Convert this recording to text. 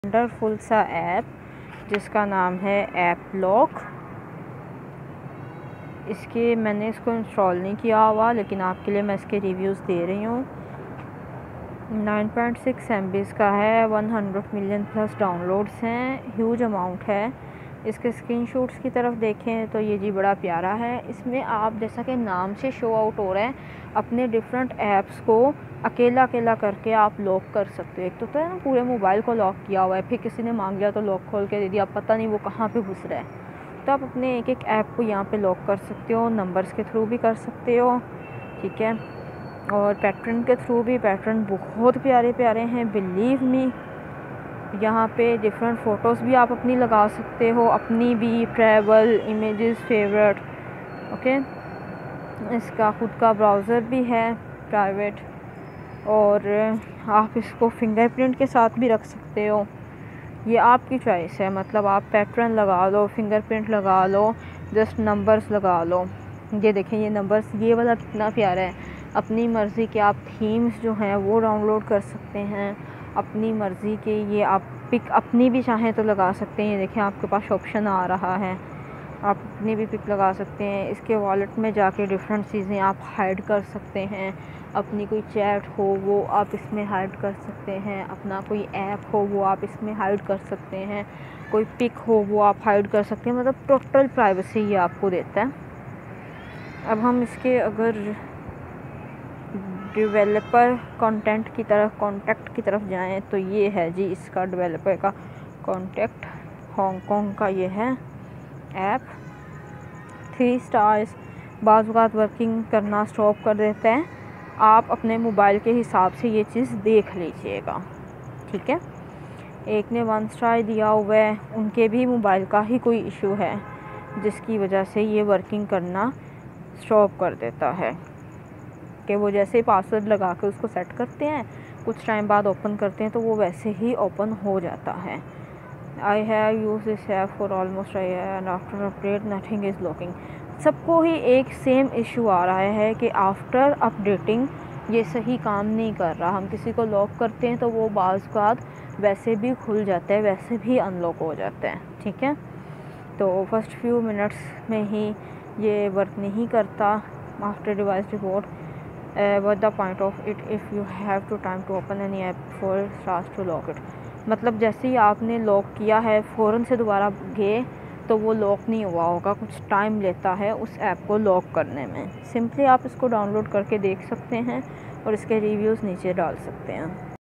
Wonderful सा app जिसका नाम है ऐप लॉक। मैंने इसको इंस्टॉल नहीं किया हुआ, लेकिन आपके लिए मैं इसके रिव्यूज़ दे रही हूँ। 9.6 MB का है, 100 मिलियन प्लस डाउनलोड्स हैं, ह्यूज अमाउंट है। इसके स्क्रीनशॉट्स की तरफ देखें तो ये जी बड़ा प्यारा है। इसमें आप जैसा कि नाम से शो आउट हो रहे हैं, अपने डिफरेंट ऐप्स को अकेला अकेला करके आप लॉक कर सकते हो। एक तो है ना, पूरे मोबाइल को लॉक किया हुआ है, फिर किसी ने मांग लिया तो लॉक खोल के दे दिया, आप पता नहीं वो कहाँ पे घुस रहा है। तो आप अपने एक एक ऐप को यहाँ पे लॉक कर सकते हो, नंबर्स के थ्रू भी कर सकते हो, ठीक है। और पैटर्न के थ्रू भी, पैटर्न बहुत प्यारे प्यारे हैं, बिलीव मी। यहाँ पे डिफरेंट फ़ोटोज़ भी आप अपनी लगा सकते हो, अपनी भी, ट्रैवल, इमेजेस, फेवरेट, ओके। इसका ख़ुद का ब्राउज़र भी है प्राइवेट, और आप इसको फिंगरप्रिंट के साथ भी रख सकते हो। ये आपकी चॉइस है, मतलब आप पैटर्न लगा लो, फिंगरप्रिंट लगा लो, जस्ट नंबर्स लगा लो। ये देखें, ये नंबर्स, ये वाला कितना प्यारा है। अपनी मर्ज़ी के आप थीम्स जो हैं वो डाउनलोड कर सकते हैं, अपनी मर्ज़ी के। ये आप पिक अपनी भी चाहें तो लगा सकते हैं। ये देखें, आपके पास ऑप्शन आ रहा है, आप अपनी भी पिक लगा सकते हैं। इसके वॉलेट में जाके डिफरेंट चीज़ें आप हाइड कर सकते हैं। अपनी कोई चैट हो वो आप इसमें हाइड कर सकते हैं, अपना कोई ऐप हो वो आप इसमें हाइड कर सकते हैं, कोई पिक हो वो आप हाइड कर सकते हैं। मतलब टोटल प्राइवेसी ये आपको देता है। अब हम इसके अगर डेवलपर कॉन्टेक्ट की तरफ जाएं तो ये है जी इसका डेवलपर का कॉन्टेक्ट। हांगकांग का ये है ऐप, 3 स्टार्स। बाज़ औक़ात वर्किंग करना स्टॉप कर देता है, आप अपने मोबाइल के हिसाब से ये चीज़ देख लीजिएगा, ठीक है। एक ने 1 स्टार दिया हुआ है, उनके भी मोबाइल का ही कोई इशू है जिसकी वजह से ये वर्किंग करना स्टॉप कर देता है। कि वो जैसे पासवर्ड लगा के उसको सेट करते हैं, कुछ टाइम बाद ओपन करते हैं तो वो वैसे ही ओपन हो जाता है। I have use this app for almost a year and after update nothing is locking. सबको ही एक सेम इशू आ रहा है कि आफ्टर अपडेटिंग ये सही काम नहीं कर रहा। हम किसी को लॉक करते हैं तो वो बाज़ बाद वैसे भी खुल जाता है, वैसे भी अनलॉक हो जाता है, ठीक है। तो फर्स्ट फ्यू मिनट्स में ही ये वर्क नहीं करता। After device report what the point of it if you have to time to open any app before it starts to lock it। मतलब जैसे ही आपने लॉक किया है, फ़ौरन से दोबारा गए तो वो लॉक नहीं हुआ होगा, कुछ टाइम लेता है उस ऐप को लॉक करने में। सिंपली आप इसको डाउनलोड करके देख सकते हैं और इसके रिव्यूज़ नीचे डाल सकते हैं।